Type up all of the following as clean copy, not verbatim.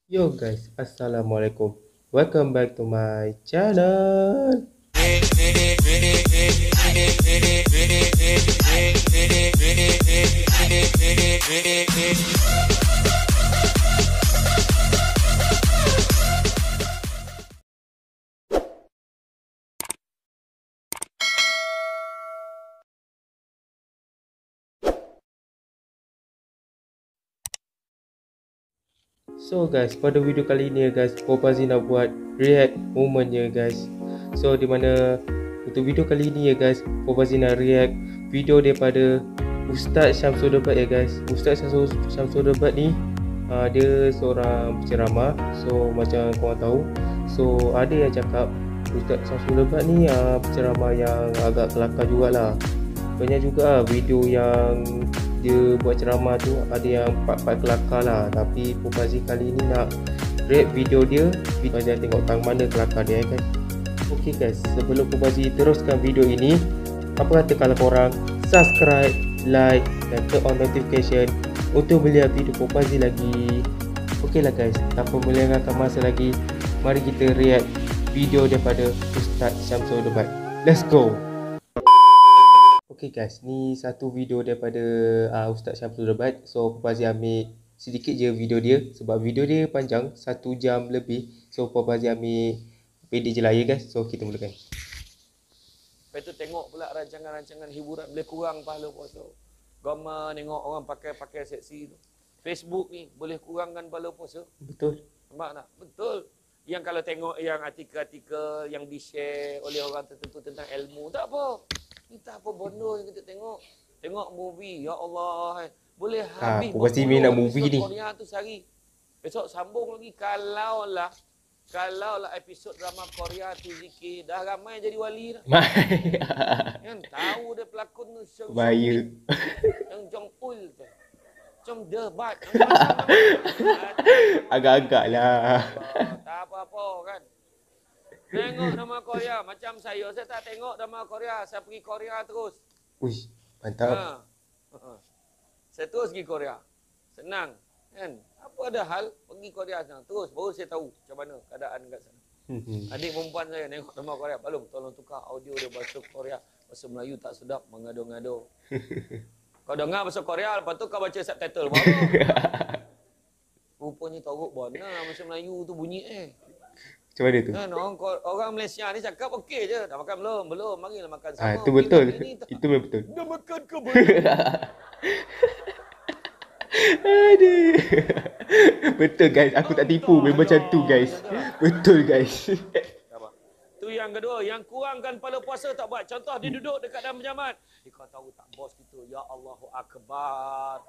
Yo guys, assalamualaikum. Welcome back to my channel. So guys, pada video kali ini ya guys, Popazi nak buat react momentnya guys. So di mana untuk video kali ini ya guys, Popazi nak react video daripada Ustaz Syamsul Debat ya guys. Ustaz Syamsul Debat ni dia seorang penceramah. So macam korang tahu, so ada yang cakap Ustaz Syamsul Debat ni penceramah yang agak kelakar jugalah. Banyak juga video yang dia buat ceramah tu ada yang part-part kelakar lah. Tapi Popazi kali ni nak react video dia. Popazi tengok tang mana kelakar dia guys. Ok guys, sebelum Popazi teruskan video ini, apa kata kalau korang subscribe, like dan turn on notification untuk melihat video Popazi lagi. Ok lah guys, tanpa melengahkan masa lagi, mari kita react video daripada Ustaz Syamsul Debat. Let's go. Okay guys, ni satu video daripada Ustaz Syamsul Debat. So Popazi ambil sedikit je video dia, sebab video dia panjang 1 jam lebih. So Popazi ambil pendek je lah ya guys. So kita mulakan. Lepas tu tengok pula rancangan-rancangan hiburan boleh kurang pahala puasa. Gambar tengok orang pakai seksi tu. Facebook ni boleh kurangkan pahala puasa. Betul. Nampak tak? Betul. Yang kalau tengok yang artikel-artikel yang di-share oleh orang tertentu tentang ilmu, tak apa. Kita apa bodoh yang kita tengok. Tengok movie, ya Allah. Boleh habis Popazi minat movie ni. Korea tu sehari. Besok sambung lagi. Kalau lah episod drama Korea tu zikir, dah ramai jadi wali dah. Kan tahu dia pelakon tu Bahaya. Yang Jong Ul tu. Jong Debat. Agak-agak lah. Tak apa-apa kan. Tengok drama Korea. Macam saya tak tengok drama Korea. Saya pergi Korea terus. Uish, mantap. Saya terus pergi Korea. Senang. Kan? Apa ada hal pergi Korea senang. Terus baru saya tahu macam mana keadaan kat sana. Adik perempuan saya tengok drama Korea. Balum, tolong tukar audio dia bahasa Korea. Bahasa Melayu tak sedap. Mengado-ngado. Kau dengar bahasa Korea, lepas tu kau baca subtitle baru. Rupanya teruk mana bahasa Melayu tu bunyi Macam mana tu? Kan, orang Malaysia ni cakap okey je. Dah makan belum? Belum. Marilah makan sama. Itu betul. Itu memang betul. Dah makan ke belum? Aduh. Betul guys, aku tak tipu. Memang macam tu guys. Betul guys. Tu yang kedua, yang kurangkan pahala puasa tak buat. Contoh dia duduk dekat dalam pejabat. Kau tahu tak bos kita, ya Allahu Akbar.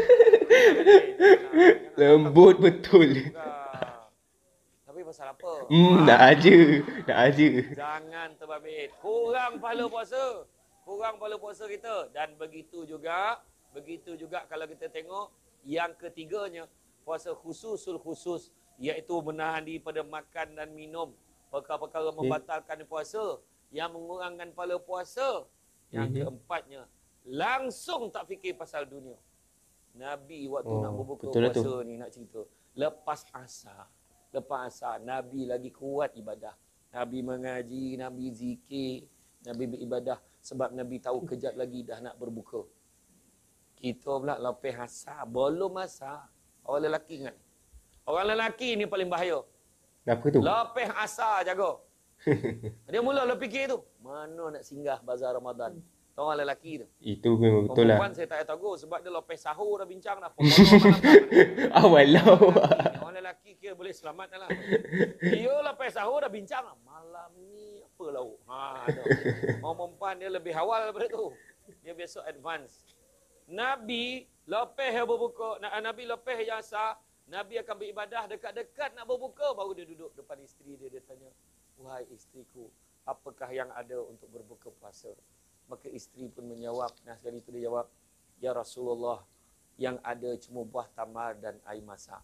Lembut betul. Tapi pasal apa? Nak aja. Jangan terbabit. Kurang pahala puasa. Kurang pahala puasa kita. Dan begitu juga kalau kita tengok yang ketiganya, puasa khususul khusus, iaitu menahan diri pada makan dan minum. Perkara-perkara membatalkan puasa, yang mengurangkan pahala puasa. Yang keempatnya, langsung tak fikir pasal dunia. Nabi waktu nak berbuka puasa ni nak cerita. Lepas asar, Nabi lagi kuat ibadah. Nabi mengaji, Nabi zikir, Nabi beribadah. Sebab Nabi tahu kejap lagi dah nak berbuka. Kita pula lepas asar, belum asar. Orang lelaki ingat. Orang lelaki ni paling bahaya. Kenapa tu? Lepas asar jaga. Dia mula fikir tu, mana nak singgah bazar Ramadan. Orang lelaki tu. Itu memang betul lah. Perempuan saya tak tahu sebab dia lepas sahur dah bincang dah. Awalau. Orang lelaki kira boleh selamat lah. Dia lepas sahur dah bincang lah. Malam ni apa lauk? Orang perempuan dia lebih awal daripada tu. Dia biasa advance. Nabi lepas berbuka, Nabi lepas asar, Nabi akan beribadah dekat-dekat nak berbuka, baru dia duduk depan isteri dia. Dia tanya, wahai isteriku, apakah yang ada untuk berbuka puasa? Maka isteri pun menjawab, sekali itu dia jawab, ya Rasulullah, yang ada cuma buah tamar dan air masak.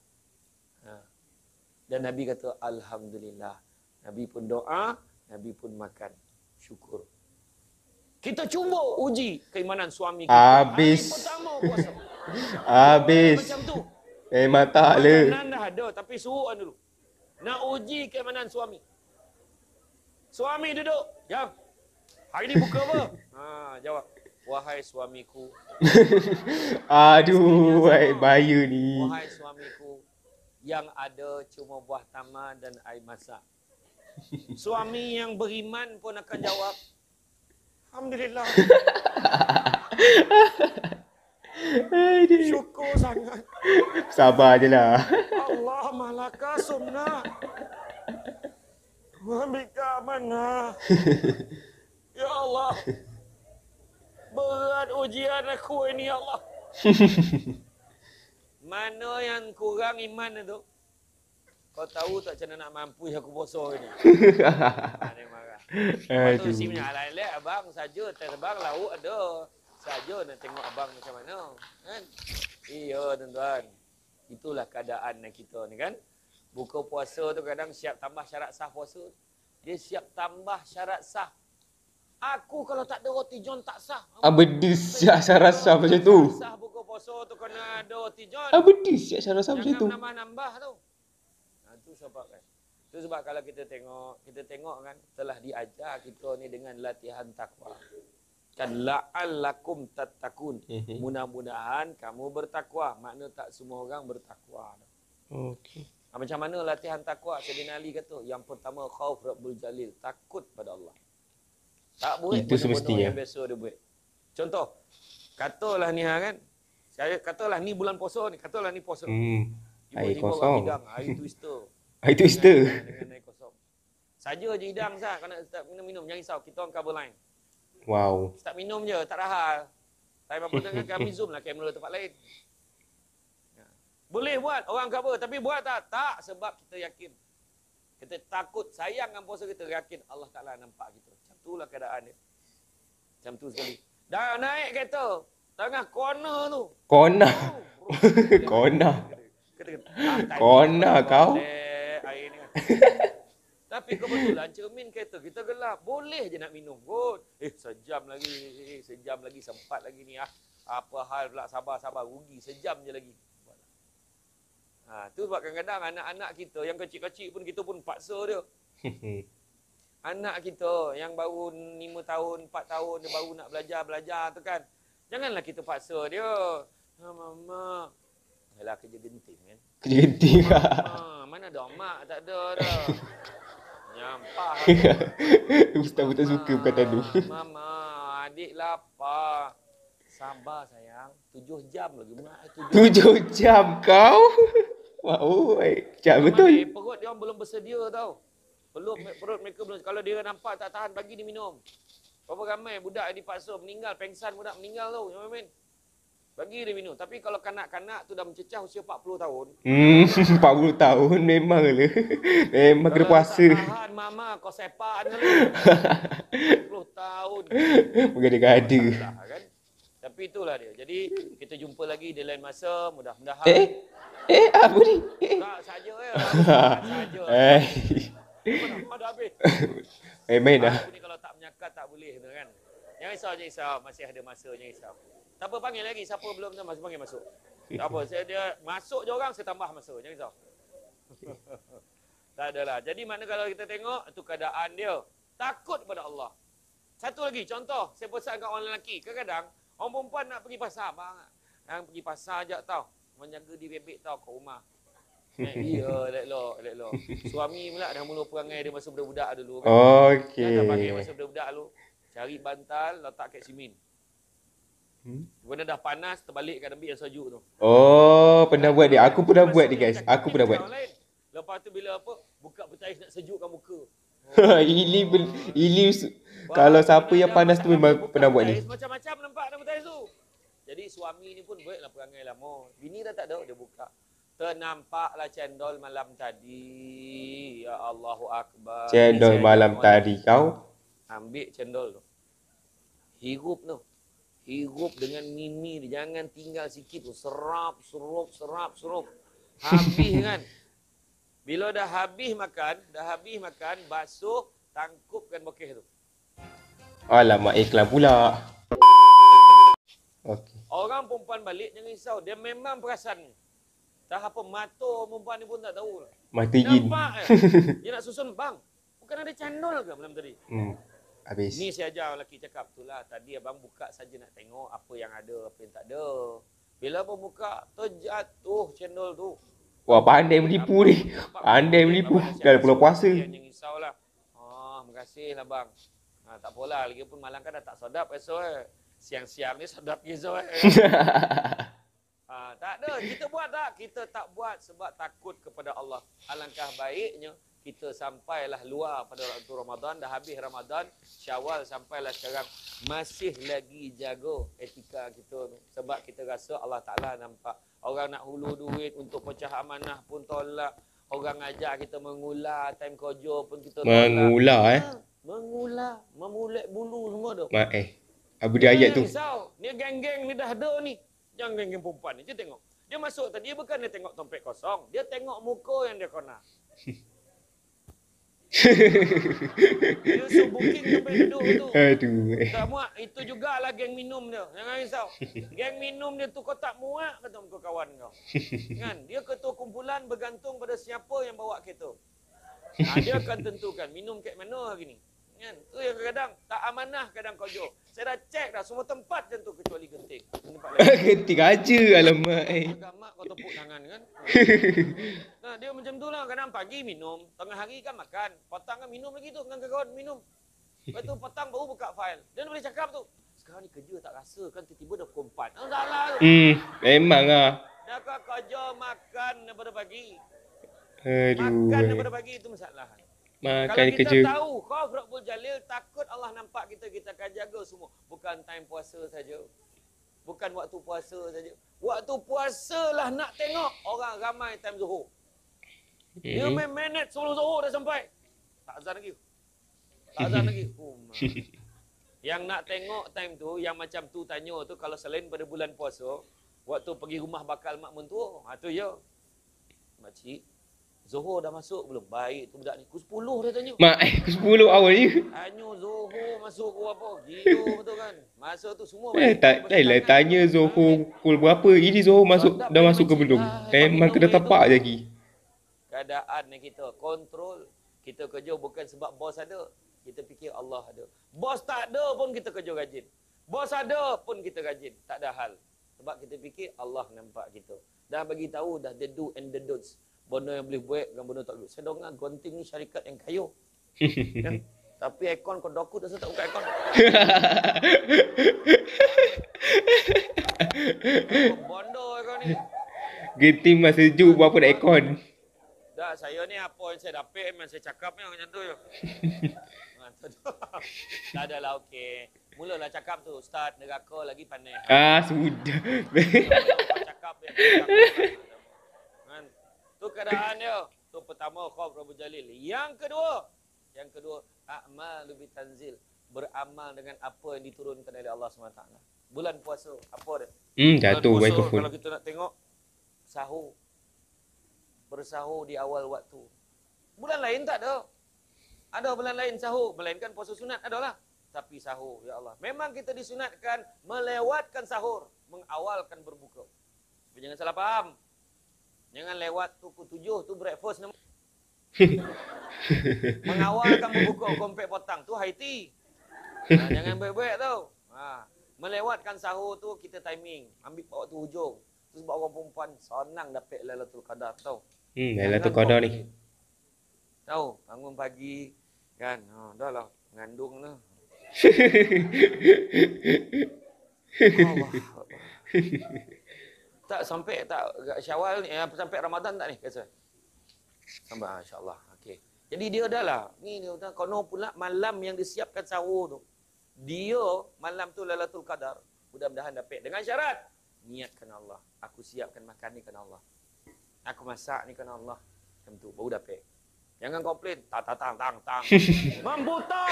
Dan Nabi kata, Alhamdulillah. Nabi pun doa, Nabi pun makan. Syukur. Kita cuba uji keimanan suami kita. Habis. Hari pertama puasa. Habis. Macam tu. Memang tak lah. Makanan dah ada, tapi suruh dulu. Nak uji keimanan suami. Suami duduk. Jam. Hari ni buka apa? Jawab. Wahai suamiku. Aduh, bahaya ni. Wahai suamiku. Yang ada cuma buah taman dan air masak. Suami yang beriman pun akan jawab. Alhamdulillah. Syukur sangat. Sabar je lah. Allah malaka sumna. Wabika mana. Ya Allah. Berat ujian aku ini ya Allah. Mana yang kurang iman itu? Kau tahu tak macam mana nak mampu aku puasa ni? Dia marah. Lepas tu si punya alai-alai abang saja terbang laut ada. Saja nak tengok abang macam mana. Kan? Iya tuan-tuan. Itulah keadaan kita ni kan. Buka puasa tu kadang siap tambah syarat sah puasa. Dia siap tambah syarat sah. Aku kalau tak ada roti john tak sah. Abedi siap syarat sah macam tu. Sah buka puasa tu kena ada roti john. Abedi siap syarat sah macam tu. Jangan nambah-nambah tu. Itu sebab kan. Itu sebab kalau kita tengok kan telah diajar kita ni dengan latihan takwa. Kan la'allakum tattaqun. Mudah-mudahan kamu bertakwa. Makna tak semua orang bertakwa. Okey. Macam mana latihan takwa? Sayyidina Ali kata, yang pertama khauf Rabbul Jalil, takut pada Allah. Tak buat itu semestinya yang biasa dia buat. Contoh, katalah ni kan. Saya katalah ni bulan puasa ni, katalah ni puasa. Air Tiba-tiba kosong. orang hidang, air twister. Air twister. Dengan air kosong. Saja je hidang sah, kalau nak start minum-minum, jangan risau, kita orang cover line. Wow. Start minum je, tak rahal. Time apa dengan kami zoom lah kamera tempat lain. Boleh buat, orang cover, tapi buat tak? Tak, sebab kita yakin. Kita takut, sayang dengan puasa kita, yakin Allah Ta'ala nampak kita. Macam itulah keadaan dia. Macam tu sekali. Dah naik kereta, tengah corner tu. Corner. Corner. Corner kau. Air ni kan. Tapi kebetulan cermin kereta kita gelap. Boleh je nak minum kot. Sejam lagi, sempat lagi ni. Apa hal pula, sabar, rugi. Sejam je lagi. Tu sebab kadang-kadang anak-anak kita yang kecil-kecil pun kita pun paksa dia. Anak kita yang baru 5 tahun, 4 tahun dia baru nak belajar tu kan. Janganlah kita paksa dia. Mama. Yalah kerja genting kan. Kerja genting. Mana ada mak, tak ada dah. Nyampah. Ustaz pun tak suka perkataan tu. Mama, adik lapar. Sabar sayang, 7 jam lagi. 7 jam kau? Wow, kejap betul. Perut dia orang belum bersedia tau. Perut mereka belum. Kalau dia nampak tak tahan, bagi dia minum. Berapa ramai budak yang dipaksa meninggal, pengsan budak meninggal tau. Bagi dia minum. Tapi kalau kanak-kanak tu dah mencecah usia 40 tahun. 40 tahun memang lah. Memang kena puasa. Kalau tak tahan mama, kau sepak ni. 40 tahun. Bergada-gada. Kan? Tapi itulah dia. Jadi kita jumpa lagi di lain masa. Mudah-mudahan. Apa ni? Tak, saja ya. Saja. Dah habis. Main dah. Aku ni kalau tak menyakat tak boleh tu kan. Jangan risau. Masih ada masa, jangan risau. Tak apa, panggil lagi. Siapa belum tu masih panggil masuk. Tak apa, dia masuk je orang, saya tambah masa. Jangan risau. Tak adalah. Jadi mana kalau kita tengok, itu keadaan dia. Takut pada Allah. Satu lagi, contoh. Saya pesan kat orang lelaki. Kadang-kadang, orang perempuan nak pergi pasar. Bang, yang pergi pasar je tau. Menjaga di bebek tau kat rumah. Iya, elok. Suami pula dah mula perangai dia masa budak-budak dulu kan. Okey. Jangan panggil masa budak-budak dulu. Cari bantal, letak kat simen. Benda dah panas, terbalik kat ambil yang sejuk tu. Oh, pernah buat dia. Aku pernah buat dia guys. Aku pernah buat. Lepas tu bila apa, buka peti ais nak sejukkan muka. Ili kalau siapa yang panas tu memang pernah buat ni. Macam-macam nampak dalam peti ais tu. Jadi suami ni pun buatlah perangai lama. Bini dah tak ada, dia buka. Ternampaklah cendol malam tadi. Ya Allahu Akbar. Cendol malam tadi kau. Ambil cendol tu. Hirup tu. Hirup dengan mimi dia. Jangan tinggal sikit tu. Serap. Habis kan. Bila dah habis makan, basuh, tangkupkan bokeh tu. Alamak, iklan pula. Okey. Orang perempuan balik, jangan risau. Dia memang perasan. Dah apa mata perempuan ni pun tak tahu. Mata jin. Nampak dia nak susun bang. Bukan ada channel ke malam tadi? Habis. Ni saya ajar lelaki cakap tu lah. Tadi abang buka saja nak tengok apa yang ada, apa yang tak ada. Bila abang buka, terjatuh channel tu. Wah, pandai menipu ni. Pandai menipu. Dah pulau puasa. Jangan risaulah. Terima kasih lah bang. Tak apalah, lagi pun malam kan dah tak sedap esok. Siang-siang ni sedap esok. Tak ada, kita buat tak? Kita tak buat sebab takut kepada Allah. Alangkah baiknya kita sampailah luar pada waktu Ramadan, dah habis Ramadan, Syawal sampailah sekarang masih lagi jaga etika kita sebab kita rasa Allah Taala nampak. Orang nak hulu duit untuk pecah amanah pun tolak. Orang ajak kita mengular time kerja pun kita tolak. Mengular Mengular, memulek bulu semua tu. Apa dia ayat tu? Risau. Ni geng-geng ni dah ada ni. Jangan geng-geng perempuan ni. Dia tengok. Dia masuk tadi, dia bukan dia tengok dompet kosong. Dia tengok muka yang dia kena. Dia suruh booking tempat duduk tu. Aduh. Tak muat. Itu jugalah geng minum dia. Jangan risau. Geng minum dia tu kau tak muat kata muka kawan kau. Kan? Dia ketua kumpulan bergantung pada siapa yang bawa kereta. Dia akan tentukan minum kat mana hari ni. Kan? Tu yang kadang-kadang tak amanah kadang kau jauh. Saya dah cek dah semua tempat macam tu kecuali genting. Genting aja alamak. Mak kau tepuk tangan kan. Nah, dia macam tu lah. Kadang pagi minum, tengah hari kan makan. Petang kan minum lagi tu dengan kawan minum. Lepas tu petang baru buka file. Dia boleh cakap tu. Sekarang ni kerja tak rasa kan tiba-tiba dah pukul 4. Salah tu. Memang lah. Dah kau kerja makan daripada pagi. Aduh. Makan daripada pagi itu masalah. Makan Kalau kita kerja. tahu khauf Rabbul Jalil, takut Allah nampak kita, kita akan jaga semua. Bukan time puasa saja. Bukan waktu puasa saja. Waktu puasa lah nak tengok orang ramai time Zuhur. Dia main minit sebelum Zuhur dah sampai. Tak azan lagi. Tak azan lagi. Yang nak tengok time tu, yang macam tu tanya tu, kalau selain pada bulan puasa, waktu pergi rumah bakal mak mentua, tu ya. Makcik, Zuhur dah masuk belum? Baik tu budak ni. Pukul 10 dia tanya. Mak, pukul 10 awal je. Tanya Zuhur masuk pukul apa? Gila betul kan? Masa tu semua Tak lah tanya Zuhur pukul berapa. Ini Zuhur masuk dah masuk ke belum? Memang kena tapak je lagi. Keadaan ni kita kontrol. Kita kerja bukan sebab bos ada. Kita fikir Allah ada. Bos tak ada pun kita kerja rajin. Bos ada pun kita rajin. Tak ada hal. Sebab kita fikir Allah nampak kita. Dah bagi tahu dah the do and the don'ts. Benda yang boleh buat dengan benda tak boleh. Saya dengar Gonting ni syarikat yang kaya. Kan? Tapi aircon kau doku dah tak buka aircon. Bondo aircon ni. Genting masa sejuk berapa nak aircon. Dah saya ni apa yang saya dapat memang saya cakap ni macam tu je. Tak adalah okey. Mulalah cakap tu Ustaz neraka lagi panas. Sudah. Cakap dia. Kan? Tu keadaan dia. Tu pertama khauf Rabbul Jalil. Yang kedua a'malu bitanzil, beramal dengan apa yang diturunkan oleh Allah SWT. Bulan puasa apa dia? Jatuh mikrofon. Kalau kita nak tengok sahur. Bersahur di awal waktu. Bulan lain tak ada. Ada bulan lain sahur, melainkan puasa sunat adalah. Tapi sahur, ya Allah. Memang kita disunatkan melewatkan sahur, mengawalkan berbuka. Tapi jangan salah faham. Jangan lewat pukul 7 tu breakfast nama. Mengawalkan berbuka kompet petang tu high tea. Jangan baik-baik tau. Melewatkan sahur tu kita timing, ambil waktu hujung. Tu sebab orang perempuan senang dapat Lailatul Qadar tau. Lailatul Qadar ni. Tahu, bangun pagi kan. Dah lah ngandung dah. Allah. Tak sampai tak Syawal ni, sampai Ramadan tak ni kata. Sampai insya-Allah. Okey. Jadi dia dah lah. Ni dia dah kono pula malam yang disiapkan sahur tu. Dia malam tu Lailatul Qadar. Mudah-mudahan dapat dengan syarat niatkan Allah. Aku siapkan makan ni kerana Allah. Aku masak ni kerana Allah. Macam tu baru dapat. Jangan komplain. Tang. Membuta.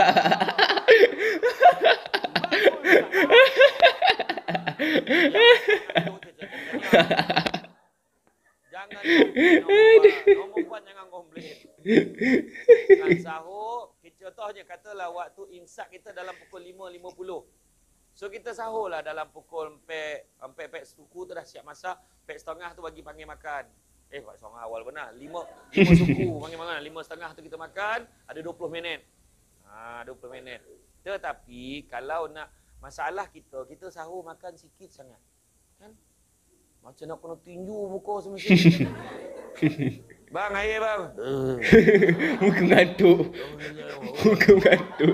Jangan komplain. Nombor puan jangan komplain. Kan sahur, contohnya katalah waktu imsak kita dalam pukul 5.50. So kita sahur lah dalam pukul 4 suku tu dah siap masak, 4:30 tu bagi panggil makan. 4:30 awal benar. 5 suku panggil makan. 5:30 tu kita makan, ada 20 minit. 20 minit. Tetapi kalau nak masalah kita sahur makan sikit sangat. Kan? Macam nak kena tinju muka semestinya. Bang, air bang. Muka ngantuk. Muka ngantuk.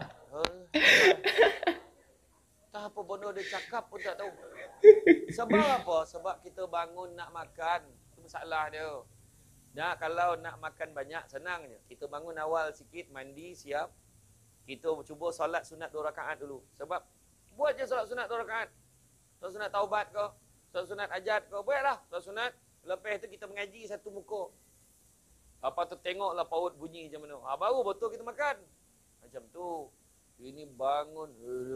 Tak apa benda dia cakap pun tak tahu. Sebab apa? Sebab kita bangun nak makan. Itu masalah dia. Nah, kalau nak makan banyak, senang je. Kita bangun awal sikit, mandi, siap. Kita cuba solat sunat 2 rakaat dulu. Sebab buat je solat sunat 2 rakaat. Solat sunat taubat ke, solat sunat hajat ke, buatlah solat sunat. Lepas tu kita mengaji satu muka. Apa tu tengoklah paut bunyi macam mana. Baru betul kita makan. Macam tu. Ini bangun.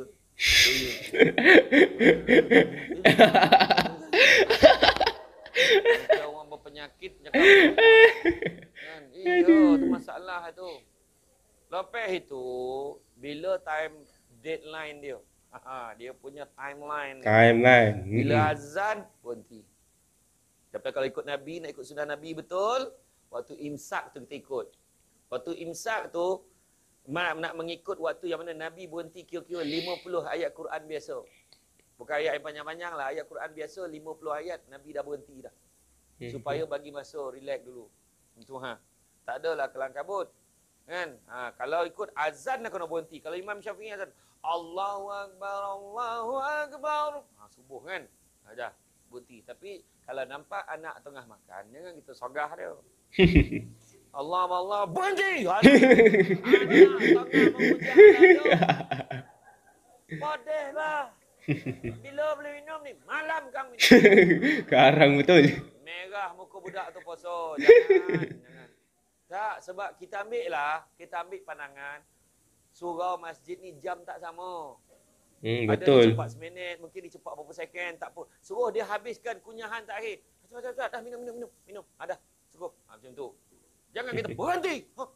Macam orang berpenyakit cakap. Kan? Itu masalah tu. Lepas itu, bila time deadline dia. Dia punya timeline. Bila azan, berhenti. Tapi kalau ikut Nabi, nak ikut sunnah Nabi betul, waktu imsak tu kita ikut. Waktu imsak tu, nak mengikut waktu yang mana Nabi berhenti kira-kira 50 ayat Quran biasa. Bukan ayat yang panjang-panjang lah. Ayat Quran biasa 50 ayat, Nabi dah berhenti dah. Supaya bagi masa relax dulu. Itu tak adalah kelang kabut. Kan? Kalau ikut azan dah kena berhenti. Kalau Imam Syafi'i azan, Allahu Akbar, Allahu Akbar. Subuh kan? Dah berhenti. Tapi kalau nampak anak tengah makan, jangan kita sogah dia. Allah, berhenti! Anak tengah memuja dia. Padeh lah. Bila boleh minum ni? Malam kang minum. Karang betul. Merah muka budak tu poso. Jangan. Tak, sebab kita ambil pandangan. Surau masjid ni jam tak sama. Betul. Ada cepat seminit, mungkin dia cepat berapa second, tak apa. Suruh dia habiskan kunyahan terakhir. Cepat, dah minum. Dah, cukup. Macam tu. Jangan kita berhenti.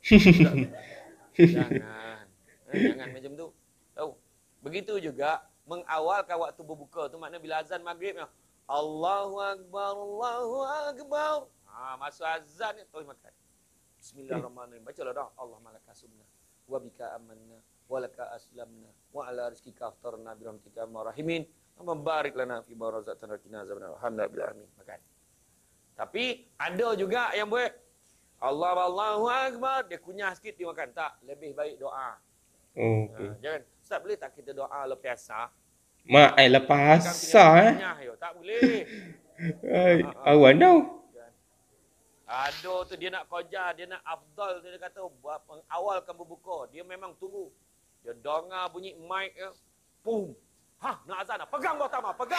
Jangan macam tu. Tahu. Begitu juga mengawalkan waktu berbuka tu, makna bila azan maghrib, Allahu Akbar, Allahu Akbar. Masa azan ni terus makan. Bismillahirrahmanirrahim. Bacalah dah. Allah malaka subna wa bika amanna wa laka aslamna wa ala rizqika aftarna bi rahmatika arrahmin. Barik lana fi barazatana qina azabannar. Alhamdulillah amin. Makan. Tapi ada juga yang buat Allahu Akbar, dia kunyah sikit dia makan. Tak, lebih baik doa. Jangan. Ustaz, boleh tak kita doa lepas asar? Lepas asar tak boleh. Awan tau. Ada tu dia nak koja, dia nak afdal, dia kata buat mengawalkan berbuka. Dia memang tunggu. Dia dengar bunyi mic dia. Boom. Nak azan dah. Pegang pertama, pegang.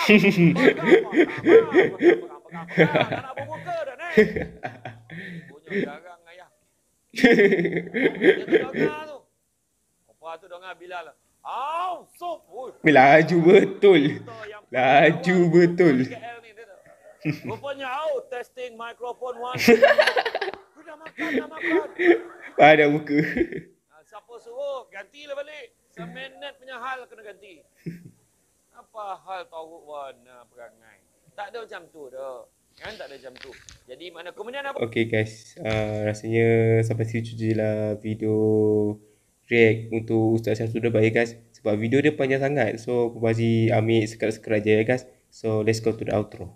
Pegang. Nak berbuka dah ni. Punya garang ayah. Dia tu dengar tu. Apa tu dengar Bilal. Sup. Laju betul. Laju betul. Rupanya testing microphone 1. Dah makan. Pada muka. Siapa suruh gantilah balik. Seminit punya hal kena ganti. Apa hal tahu warna perangai. Tak ada macam tu dah. Kan tak ada macam tu. Jadi mana kemudian apa? Okay guys, rasanya sampai situ je lah video react untuk Ustaz Syamsul Dabat ya guys. Sebab video dia panjang sangat. So Pupazi ambil sekat-sekat je ya guys. So let's go to the outro.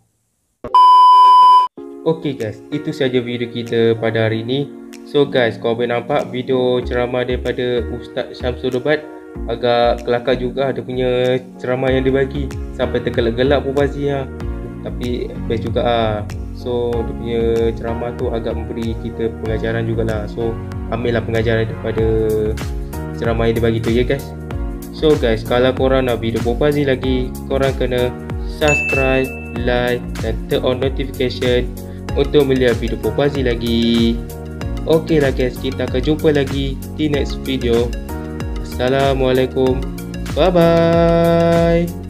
Okay guys, itu saja video kita pada hari ini. So guys, kau boleh nampak video ceramah daripada Ustaz Syamsul Dabat agak kelakar juga. Dia punya ceramah yang dia bagi sampai tergelak-gelak Pupazi tapi best juga So dia punya ceramah tu agak memberi kita pengajaran jugalah. So ambillah pengajaran daripada ceramah yang dia bagi tu ya guys. So guys, kalau korang nak video Pupazi lagi, korang kena subscribe, like dan turn on notification untuk melihat video Pupazi lagi. Okay lah guys, kita akan jumpa lagi di next video. Assalamualaikum. Bye bye.